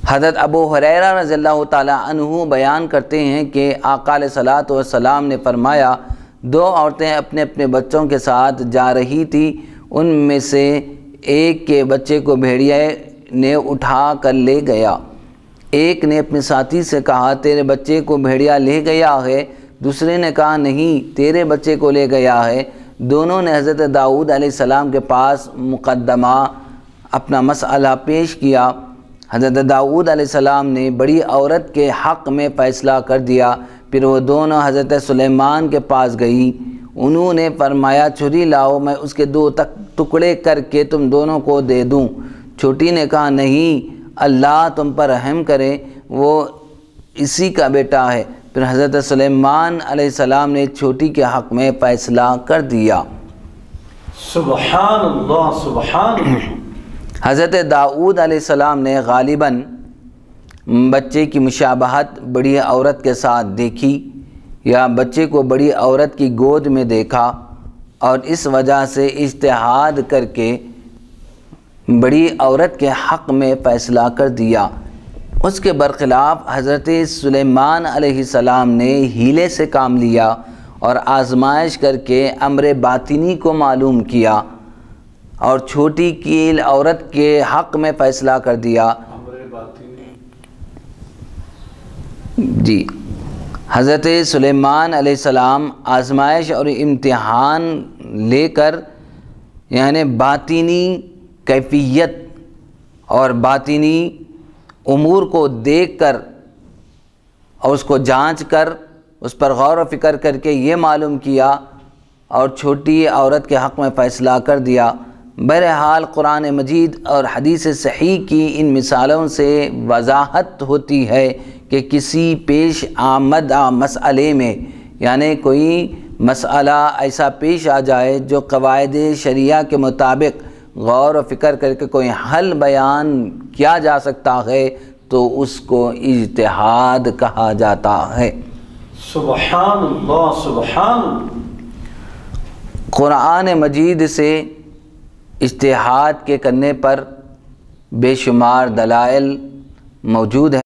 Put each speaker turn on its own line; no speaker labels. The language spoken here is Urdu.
حضرت ابو ہریرہ رضی اللہ تعالی عنہ بیان کرتے ہیں کہ آقا علیہ الصلوۃ والسلام نے فرمایا، دو عورتیں اپنے اپنے بچوں کے ساتھ جا رہی تھی، ان میں سے ایک کے بچے کو بھیڑیا نے اٹھا کر لے گیا۔ ایک نے اپنے ساتھی سے کہا، تیرے بچے کو بھیڑیا لے گیا ہے۔ دوسرے نے کہا، نہیں، تیرے بچے کو لے گیا ہے۔ دونوں نے حضرت داؤد علیہ السلام کے پاس مقدمہ اپنا مسئلہ پیش کیا۔ حضرت داؤد علیہ السلام نے بڑی عورت کے حق میں فیصلہ کر دیا۔ پھر وہ دونوں حضرت سلیمان کے پاس گئی، انہوں نے فرمایا، چھری لاؤ، میں اس کے 2 ٹکڑے کر کے تم دونوں کو دے دوں۔ چھوٹی نے کہا، نہیں، اللہ تم پر رحم کرے، وہ اسی کا بیٹا ہے۔ پھر حضرت سلیمان علیہ السلام نے چھوٹی کے حق میں فیصلہ کر دیا۔
سبحان اللہ، سبحان اللہ۔
حضرت داؤد علیہ السلام نے غالباً بچے کی مشابہت بڑی عورت کے ساتھ دیکھی یا بچے کو بڑی عورت کی گود میں دیکھا، اور اس وجہ سے اجتہاد کر کے بڑی عورت کے حق میں فیصلہ کر دیا۔ اس کے برخلاف حضرت سلیمان علیہ السلام نے ہیلے سے کام لیا اور آزمائش کر کے امر باطنی کو معلوم کیا اور چھوٹی کی عورت کے حق میں فیصلہ کر دیا۔ جی، حضرت سلیمان علیہ السلام آزمائش اور امتحان لے کر یعنی باطنی کیفیت اور باطنی امور کو دیکھ کر اور اس کو جانچ کر اس پر غور و فکر کر کے یہ معلوم کیا اور چھوٹی عورت کے حق میں فیصلہ کر دیا۔ بہرحال قرآن مجید اور حدیث صحیح کی ان مثالوں سے وضاحت ہوتی ہے کہ کسی پیش آمدہ مسئلے میں یعنی کوئی مسئلہ ایسا پیش آ جائے جو قواعد شریعہ کے مطابق غور و فکر کر کے کوئی حل بیان کیا جا سکتا ہے تو اس کو اجتہاد کہا جاتا ہے۔
سبحان اللہ، سبحان اللہ۔
قرآن مجید سے اجتہاد کے کرنے پر بے شمار دلائل موجود ہیں۔